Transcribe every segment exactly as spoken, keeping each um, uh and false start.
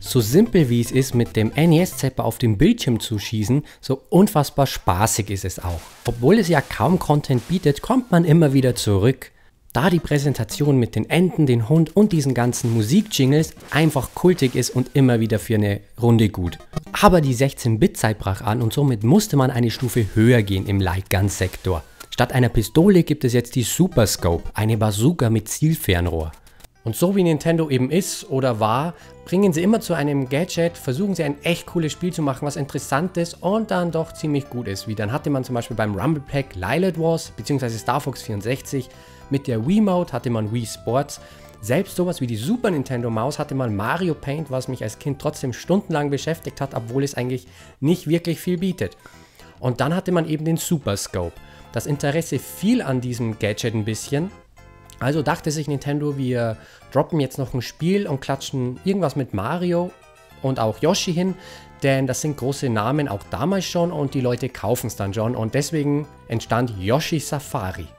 So simpel wie es ist, mit dem N E S-Zapper auf dem Bildschirm zu schießen, so unfassbar spaßig ist es auch. Obwohl es ja kaum Content bietet, kommt man immer wieder zurück, da die Präsentation mit den Enten, den Hund und diesen ganzen Musikjingles einfach kultig ist und immer wieder für eine Runde gut. Aber die sechzehn Bit Zeit brach an und somit musste man eine Stufe höher gehen im Lightgun-Sektor. Statt einer Pistole gibt es jetzt die Super Scope, eine Bazooka mit Zielfernrohr. Und so wie Nintendo eben ist oder war, bringen sie immer zu einem Gadget, versuchen sie ein echt cooles Spiel zu machen, was interessant ist und dann doch ziemlich gut ist. Wie dann hatte man zum Beispiel beim Rumble Pack Lylat Wars bzw. Star Fox vierundsechzig, mit der Wiimote hatte man Wii Sports. Selbst sowas wie die Super Nintendo Maus hatte man Mario Paint, was mich als Kind trotzdem stundenlang beschäftigt hat, obwohl es eigentlich nicht wirklich viel bietet. Und dann hatte man eben den Super Scope. Das Interesse fiel an diesem Gadget ein bisschen. Also dachte sich Nintendo, wir droppen jetzt noch ein Spiel und klatschen irgendwas mit Mario und auch Yoshi hin, denn das sind große Namen auch damals schon und die Leute kaufen es dann schon und deswegen entstand Yoshi Safari.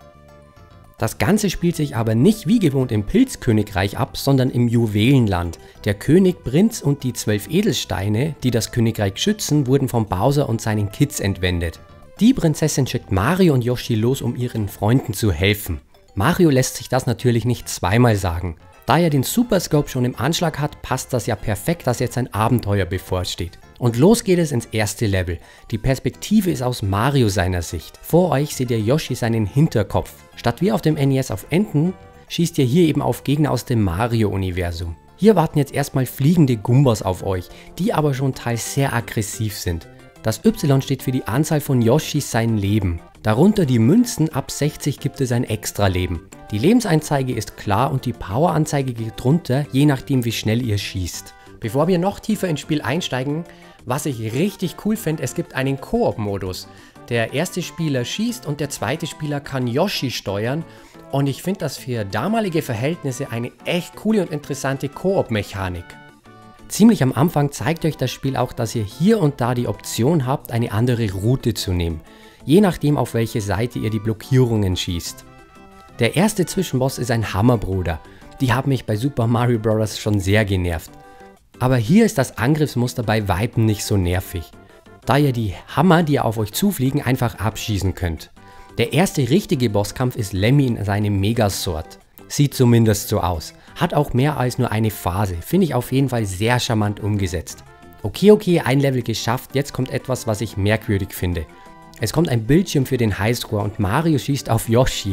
Das Ganze spielt sich aber nicht wie gewohnt im Pilzkönigreich ab, sondern im Juwelenland. Der König, Prinz und die zwölf Edelsteine, die das Königreich schützen, wurden von Bowser und seinen Kids entwendet. Die Prinzessin schickt Mario und Yoshi los, um ihren Freunden zu helfen. Mario lässt sich das natürlich nicht zweimal sagen. Da er den Super Scope schon im Anschlag hat, passt das ja perfekt, dass jetzt ein Abenteuer bevorsteht. Und los geht es ins erste Level. Die Perspektive ist aus Mario seiner Sicht. Vor euch seht ihr Yoshi seinen Hinterkopf. Statt wie auf dem N E S auf Enten, schießt ihr hier eben auf Gegner aus dem Mario-Universum. Hier warten jetzt erstmal fliegende Goombas auf euch, die aber schon teils sehr aggressiv sind. Das Y steht für die Anzahl von Yoshis sein Leben. Darunter die Münzen, ab sechzig gibt es ein Extra-Leben. Die Lebensanzeige ist klar und die Power-Anzeige geht runter, je nachdem wie schnell ihr schießt. Bevor wir noch tiefer ins Spiel einsteigen, was ich richtig cool finde, es gibt einen Koop-Modus. Der erste Spieler schießt und der zweite Spieler kann Yoshi steuern und ich finde das für damalige Verhältnisse eine echt coole und interessante Koop-Mechanik. Ziemlich am Anfang zeigt euch das Spiel auch, dass ihr hier und da die Option habt, eine andere Route zu nehmen, je nachdem auf welche Seite ihr die Blockierungen schießt. Der erste Zwischenboss ist ein Hammerbruder, die haben mich bei Super Mario Bros. Schon sehr genervt. Aber hier ist das Angriffsmuster bei Weitem nicht so nervig, da ihr die Hammer, die auf euch zufliegen, einfach abschießen könnt. Der erste richtige Bosskampf ist Lemmy in seinem Megasword. Sieht zumindest so aus. Hat auch mehr als nur eine Phase. Finde ich auf jeden Fall sehr charmant umgesetzt. Okay, okay, ein Level geschafft. Jetzt kommt etwas, was ich merkwürdig finde. Es kommt ein Bildschirm für den Highscore und Mario schießt auf Yoshi.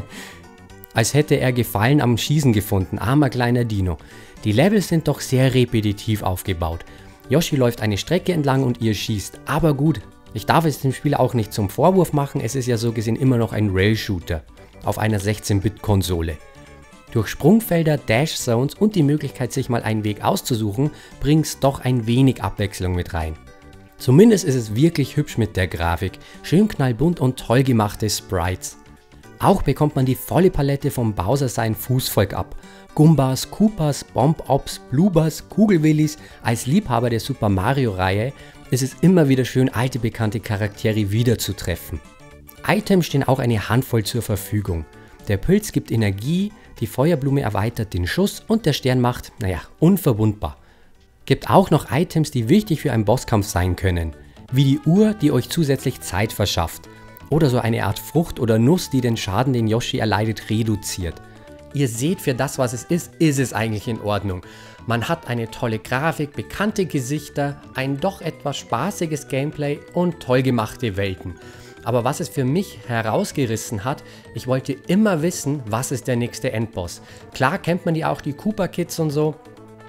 Als hätte er Gefallen am Schießen gefunden. Armer kleiner Dino. Die Levels sind doch sehr repetitiv aufgebaut. Yoshi läuft eine Strecke entlang und ihr schießt. Aber gut, ich darf es dem Spiel auch nicht zum Vorwurf machen. Es ist ja so gesehen immer noch ein Rail-Shooter auf einer sechzehn Bit Konsole. Durch Sprungfelder, Dash-Zones und die Möglichkeit, sich mal einen Weg auszusuchen, bringt es doch ein wenig Abwechslung mit rein. Zumindest ist es wirklich hübsch mit der Grafik, schön knallbunt und toll gemachte Sprites. Auch bekommt man die volle Palette vom Bowser sein Fußvolk ab. Goombas, Koopas, Bomb-Ops, Bloobers, Kugelwillis. Als Liebhaber der Super Mario Reihe ist es immer wieder schön, alte bekannte Charaktere wiederzutreffen. Items stehen auch eine Handvoll zur Verfügung. Der Pilz gibt Energie, die Feuerblume erweitert den Schuss und der Stern macht, naja, unverwundbar. Gibt auch noch Items, die wichtig für einen Bosskampf sein können, wie die Uhr, die euch zusätzlich Zeit verschafft, oder so eine Art Frucht oder Nuss, die den Schaden, den Yoshi erleidet, reduziert. Ihr seht, für das, was es ist, ist es eigentlich in Ordnung. Man hat eine tolle Grafik, bekannte Gesichter, ein doch etwas spaßiges Gameplay und toll gemachte Welten. Aber was es für mich herausgerissen hat, ich wollte immer wissen, was ist der nächste Endboss. Klar kennt man ja auch die Koopa Kids und so,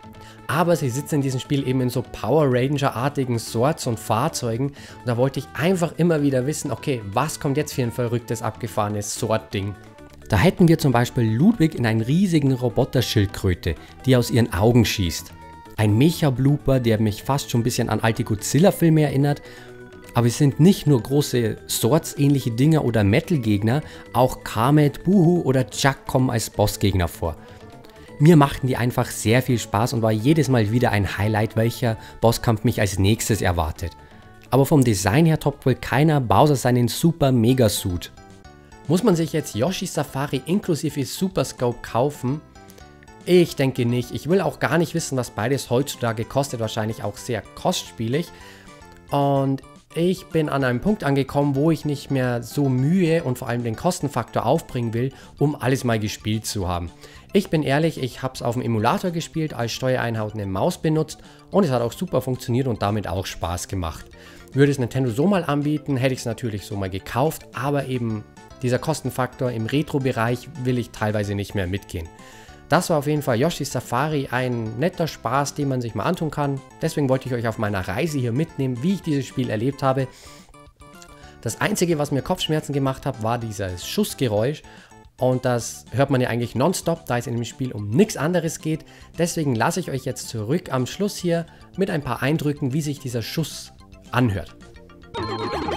aber sie sitzen in diesem Spiel eben in so Power Ranger-artigen Swords und Fahrzeugen und da wollte ich einfach immer wieder wissen, okay, was kommt jetzt für ein verrücktes, abgefahrenes Sword-Ding. Da hätten wir zum Beispiel Ludwig in einen riesigen Roboter-Schildkröte, die aus ihren Augen schießt. Ein Mecha-Blooper, der mich fast schon ein bisschen an alte Godzilla-Filme erinnert. Aber es sind nicht nur große Swords-ähnliche Dinger oder Metal-Gegner, auch Kamet, Buhu oder Chuck kommen als Bossgegner vor. Mir machten die einfach sehr viel Spaß und war jedes Mal wieder ein Highlight, welcher Bosskampf mich als nächstes erwartet. Aber vom Design her toppt wohl keiner Bowser seinen Super Mega Suit. Muss man sich jetzt Yoshi Safari inklusive Super Scope kaufen? Ich denke nicht. Ich will auch gar nicht wissen, was beides heutzutage kostet. Wahrscheinlich auch sehr kostspielig. Und ich bin an einem Punkt angekommen, wo ich nicht mehr so Mühe und vor allem den Kostenfaktor aufbringen will, um alles mal gespielt zu haben. Ich bin ehrlich, ich habe es auf dem Emulator gespielt, als Steuereinheit eine Maus benutzt und es hat auch super funktioniert und damit auch Spaß gemacht. Würde es Nintendo so mal anbieten, hätte ich es natürlich so mal gekauft, aber eben dieser Kostenfaktor im Retro-Bereich will ich teilweise nicht mehr mitgehen. Das war auf jeden Fall Yoshi's Safari, ein netter Spaß, den man sich mal antun kann. Deswegen wollte ich euch auf meiner Reise hier mitnehmen, wie ich dieses Spiel erlebt habe. Das Einzige, was mir Kopfschmerzen gemacht hat, war dieses Schussgeräusch. Und das hört man ja eigentlich nonstop, da es in dem Spiel um nichts anderes geht. Deswegen lasse ich euch jetzt zurück am Schluss hier mit ein paar Eindrücken, wie sich dieser Schuss anhört.